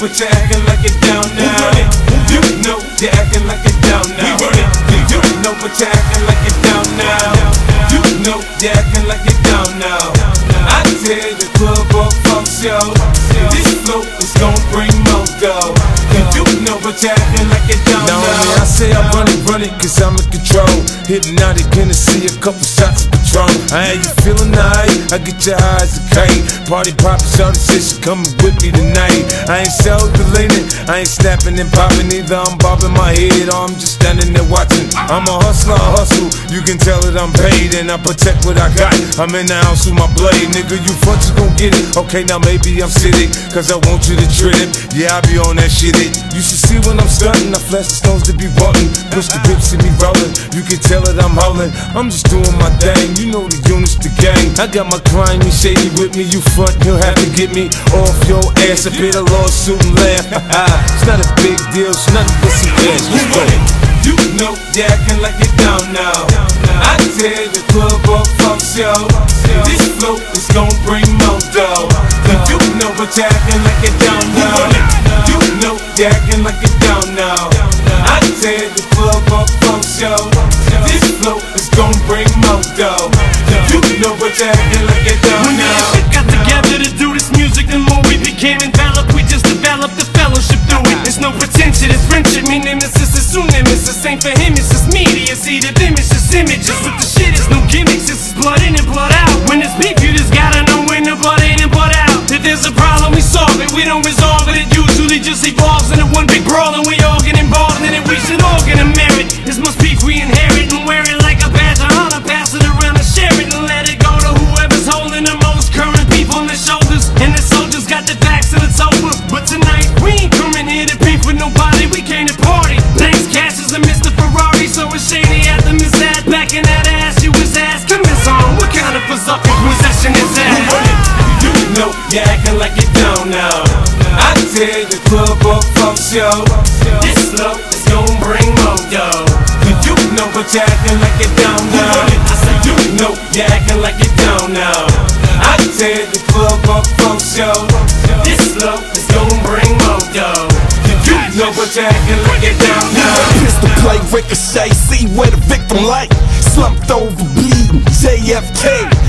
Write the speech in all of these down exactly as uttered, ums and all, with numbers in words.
but you're acting like it down now. You know you're acting like it down now. You know but you're acting like it down now. You know you're acting like it down now. I tell the club up funk show, this flow is gon' bring more dough. You know but you're acting like it down now. Now I say I run it, run it, cause I'm in control. Hypnotic Hennessy, a couple shots of Patron. I ain't you feeling nice, I get your eyes a kite. Party poppin', shawty said she coming with me tonight. I ain't self-deleting, I ain't snapping and popping either. I'm bobbing my head or I'm just standing there watching. I'm a hustler, I hustle, you can tell that I'm paid and I protect what I got. I'm in the house with my blade, nigga, you front, you gon' get it. Okay, now maybe I'm sitting, cause I want you to trip. Yeah, I be on that shit it. You should see when I'm stunting, I flash the stones to be wanting. Push the whip, see me rolling, you can tell that I'm holding. I'm just doing my thing, you know the units, the gang. I got my crime and shady with me, you front, you'll have to get me off your ass. I pay the lawsuit and laugh. It's not a big deal, it's nothing but some cash. Let's go. You know you're acting like it down now. I tell the club up funk show, this flow is gon' bring more dough. You know but you're acting like it down now. You know you're acting like it down now. I tell the club up funk show, this flow is gon' bring more dough. You know but you're acting like it down now. When we got together to do this music, the more we became enveloped, we just developed the fellowship through it. There's no pretension, it's friendship, me nemesis is soon nemesis. Ain't for him, it's just media, see the image, just images. With the shit, it's no gimmicks, this is blood in and blood out. When it's beef, you just gotta know when the blood in and blood out. If there's a problem, we solve it, we don't resolve it. It usually just evolves into one big brawl, and we all get involved in it. We should all get a merit. This must beef we inherit and wear it like a badge of honor. Pass it around and share it and let it go to whoever's holding the most current beef on their shoulders. And the soldiers got their backs and it's over. But tonight we ain't coming here to beef with nobody. We came to party. Thanks Cassius and Mister Ferrari. So it's shady at the Miss Ad back in that ass. You was asking Miss On, what kind of berserker possession is that? You know you're acting like it down now. I tell the club up funk show, this flow is gon' bring more dough. You know but you're acting like it down now. I said you know you're acting like it down now. I tell the club up funk show, this flow is gon' bring more dough. You know but you're acting like it down now. Pistol play, ricochet, see where the victim like. Slumped over, bleeding, J F K.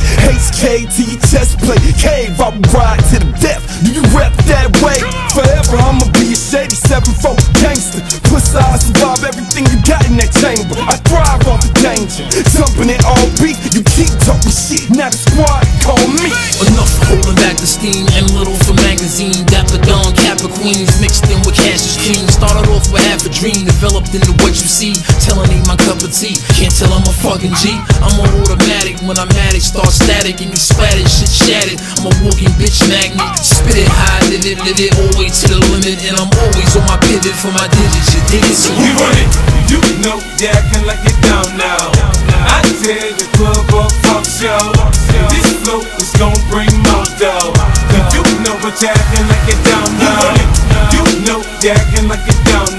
H K to your chest plate, cave, I will ride to the death. Do you rep that way? Forever I'ma be a shady seven four gangster. Plus I survive everything you got in that chamber. I thrive off the danger, jumping in all beat. You keep talking shit, now the squad call me. Enough holding back the steam, and little for magazine. Dapper Don, Kappa Queens, mixed in with Cassius King. Started off with half a dream, developed into what you see. Telling ain't my cup of tea, can't tell I'm a fucking G. I'm on automatic, when I'm at it, start static and you splattered, shit shattered. I'm a walking bitch magnet, spit it high, live it, live it, all the way to the limit. And I'm always on my pivot for my digits, you dig it? So you run it, you know you're acting like it down now. I tell the club up funk show, this flow is gon' bring more dough. You know but you're acting like it down now. You know you're acting like it down